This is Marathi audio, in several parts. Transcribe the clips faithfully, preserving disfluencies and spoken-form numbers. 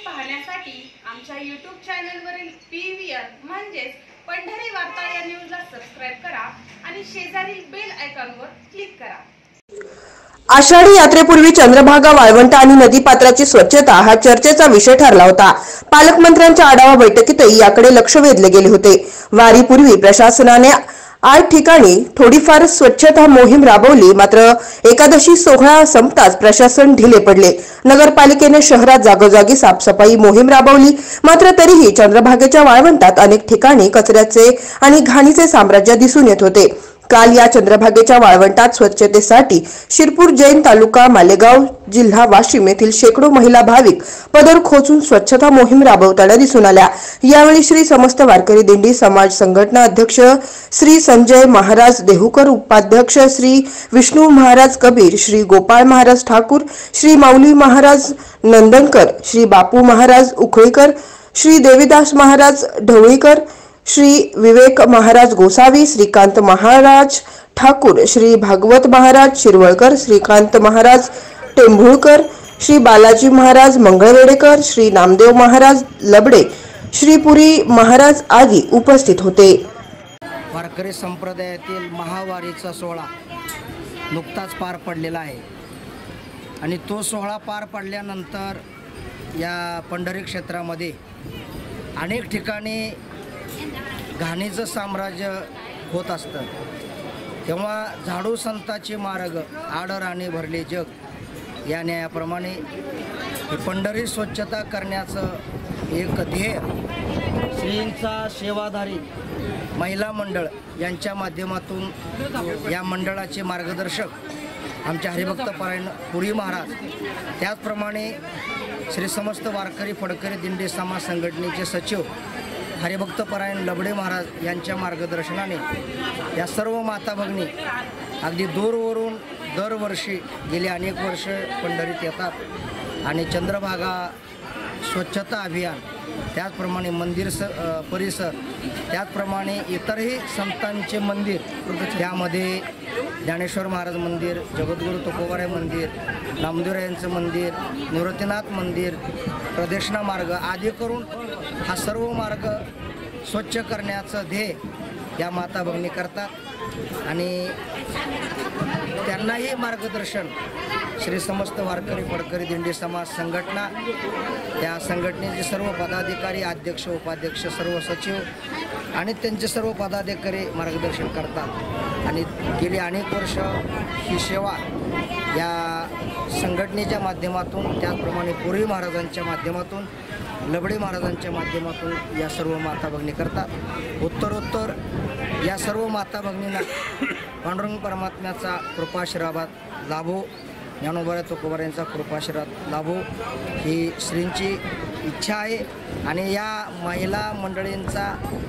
पाहण्यासाठी आमच्या यूट्यूब चॅनलवरील पी व्ही आर म्हणजेच पंढरी वार्ता या न्यूजला सबस्क्राइब करा आणि शेजारील बेल आयकॉनवर क्लिक करा। आषाढी यात्रेपूर्वी चंद्रभागा वाळवंट आणि नदीपात्राची स्वच्छता हा चर्चेचा विषय ठरला होता। पालकमंत्र्यांच्या आढावा बैठकीतही याकडे लक्ष वेधले गेले होते। वारीपूर्वी प्रशासनाने आठ ठिकाणी थोडीफार स्वच्छता मोहीम राबवली, मात्र एकादशी सोहळा संपताच प्रशासन ढिले पडले। नगरपालिकेने शहरात जागोजागी साफसफाई मोहीम राबवली, मात्र तरीही चंद्रभागेच्या वाळवंटात अनेक ठिकाणी कचऱ्याचे आणि घाणीचे साम्राज्य दिसून येत होते। काल या चंद्रभागेच्या वाळवंटात स्वच्छतेसाठी शिरपूर जैन तालुका मालेगाव जिल्हा वाशिम येथील शेकडो महिला भाविक पदर खोचून स्वच्छता मोहीम राबवताना दिसून आल्या। यावेळी श्री समस्त वारकरी दिंडी समाज संघटना अध्यक्ष श्री संजय महाराज देहूकर, उपाध्यक्ष श्री विष्णू महाराज कबीर, श्री गोपाळ महाराज ठाकूर, श्री माऊली महाराज नंदनकर, श्री बापू महाराज उखळीकर, श्री देवीदास महाराज ढवळीकर, श्री विवेक महाराज गोसावी, श्रीकांत महाराज ठाकूर, श्री भागवत महाराज शिरवळकर, श्रीकांत महाराज टेंभुळकर, श्री बालाजी महाराज मंगळवेडेकर, श्री नामदेव महाराज लबडे, श्री पुरी महाराज आदी उपस्थित होते। वारकरी संप्रदायातील महावारीचा सोहळा नुकताच पार पडलेला आहे आणि तो सोहळा पार पडल्यानंतर या पंढरी क्षेत्रामध्ये अनेक ठिकाणी घाणीचं साम्राज्य होत असतं, तेव्हा झाडू संताचे मार्ग आडराणी भरले जग या न्यायाप्रमाणे ही पंढरी स्वच्छता करण्याचं एक ध्येय श्रींचा सेवाधारी महिला मंडळ यांच्या माध्यमातून या मंडळाचे मार्गदर्शक आमचे हरिभक्त परायण पुरी महाराज, त्याचप्रमाणे श्री समस्त वारकरी फडकरी दिंडी समाज संघटनेचे सचिव हरिभक्त परायण लबडे महाराज यांच्या मार्गदर्शनाने या सर्व माता भगिनी अगदी दूरवरून दरवर्षी गेली अनेक वर्ष पंढरीत येतात आणि चंद्रभागा स्वच्छता अभियान, त्याचप्रमाणे मंदिर स परिसर, त्याचप्रमाणे इतरही संतांचे मंदिर, त्यामध्ये ज्ञानेश्वर महाराज मंदिर, जगद्गुरू तुकोबाराय मंदिर, नामदेवरायांचं मंदिर, निवृत्तीनाथ मंदिर, प्रदक्षिणा मार्ग आदी करून हा सर्व मार्ग स्वच्छ करण्याचं ध्येय या माता भगिनी करतात आणि त्यांनाही मार्गदर्शन श्री समस्त वारकरी फडकरी दिंडी समाज संघटना, त्या संघटनेचे सर्व पदाधिकारी, अध्यक्ष उपाध्यक्ष, सर्व सचिव आणि त्यांचे सर्व पदाधिकारी मार्गदर्शन करतात आणि गेली अनेक वर्ष ही सेवा या संघटनेच्या माध्यमातून, त्याचप्रमाणे पुरी महाराजांच्या माध्यमातून, लबडे महाराजांच्या माध्यमातून या सर्व माता भगिनी करतात। उत्तरोत्तर या सर्व माता भगिनींना पांडुरंग परमात्म्याचा कृपाशीर्वाद लाभो, ज्ञानोबा तुकोबारायांचा कृपाशीर्वाद लाभो ही श्रींची इच्छा आहे आणि या महिला मंडळींचा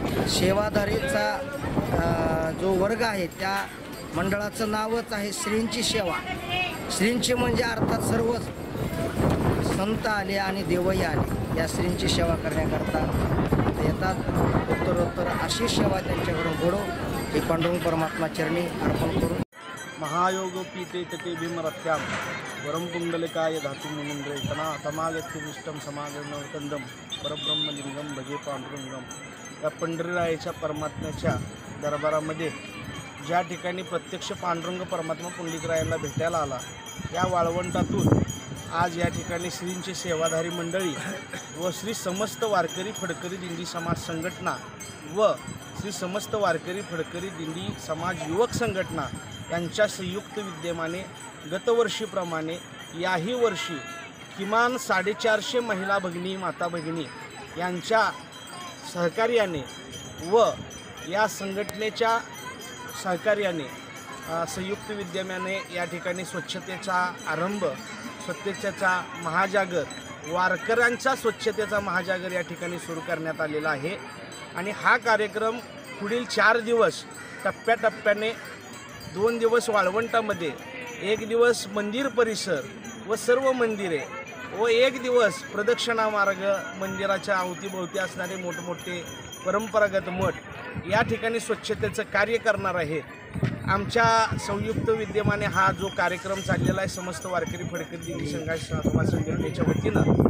सेवाधारीचा जो वर्ग आहे त्या मंडळाचं नावच आहे श्रींची सेवा। श्रींची म्हणजे अर्थात सर्वच संत आले आणि देवही आले, या श्रींची सेवा करण्याकरता येतात। उत्तरोत्तर अशी सेवा त्यांच्याकडून घडो हे पांडुरंग परमात्मा चरणी अर्पण करून महायोगोपीते तटे भीमरथ्याम वरम कुंडलिकाय धातु मुनिंद्रे तना तमागत्यविष्टम समागमकंदम परब्रह्मलिंगम भजे पांडुरंगम। या पंढरीरायाच्या परमात्म्याच्या दरबारामध्ये ज्या ठिकाणी प्रत्यक्ष पांडुरंग परमात्मा पुंडलिकरायाला भेटायला आला, या वाळवंटातून आज या ठिकाणी श्रींची सेवाधारी मंडळी व श्री समस्त वारकरी फडकरी दिंडी समाज संघटना व श्री समस्त वारकरी फडकरी दिंडी समाज युवक संघटना यांच्या संयुक्त विद्यमाने गतवर्षीप्रमाणे याही वर्षी किमान साडेचारशे महिला भगिनी माता भगिनी यांच्या सहकार्याने व या संघटनेच्या सहकार्याने संयुक्त विद्यमाने या ठिकाणी स्वच्छतेचा आरंभ, स्वच्छतेचा महाजागर, वारकऱ्यांचा स्वच्छतेचा महाजागर या ठिकाणी सुरू करण्यात आलेला आहे आणि हा कार्यक्रम पुढील चार दिवस टप्प्याटप्प्याने, दोन दिवस वाळवंटामध्ये, एक दिवस मंदिर परिसर व सर्व मंदिरे व एक दिवस प्रदक्षिणा मार्ग, मंदिराच्या अवतीभोवती असणारे मोठमोठे परंपरागत मठ या ठिकाणी स्वच्छतेचं कार्य करणार आहे। आमच्या संयुक्त विद्यमाने हा जो कार्यक्रम चाललेला आहे समस्त वारकरी फडकरी दिंडी समाज संघटनेच्या वतीनं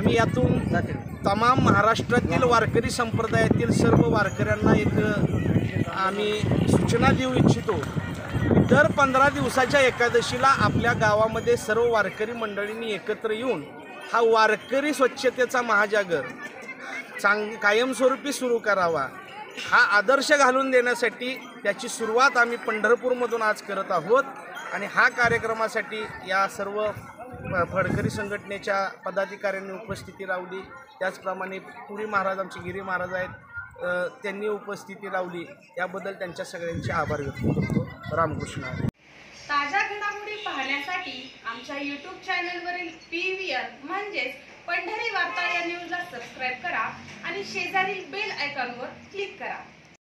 आम्ही यातून तमाम महाराष्ट्रातील वारकरी संप्रदायातील सर्व वारकऱ्यांना एक आम्ही सूचना देऊ इच्छितो. दर पंधरा दिवसाच्या एकादशीला आपल्या गावामध्ये सर्व वारकरी मंडळींनी एकत्र येऊन हा वारकरी स्वच्छतेचा महाजागर चांग कायमस्वरूपी सुरू करावा. हा आदर्श घालून देण्यासाठी त्याची सुरुवात आम्ही पंढरपूरमधून आज करत आहोत आणि हा कार्यक्रमासाठी या सर्व फडकरी संघटनेच्या पदाधिकाऱ्यांनी उपस्थिती लावली. त्याचप्रमाणे पुरी महाराज आमचे गिरी महाराज आहेत, त्यांनी उपस्थिती लावली. याबद्दल त्यांच्या सगळ्यांचे आभार व्यक्त करतो. रामकृष्ण. ताज्या घडामोडी पाहण्यासाठी आमच्या यूट्यूब चॅनलवरील पी व्ही आर म्हणजेच पंढरी वार्ता या न्यूजला सबस्क्राईब करा आणि शेजारील बेल आयकॉनवर क्लिक करा.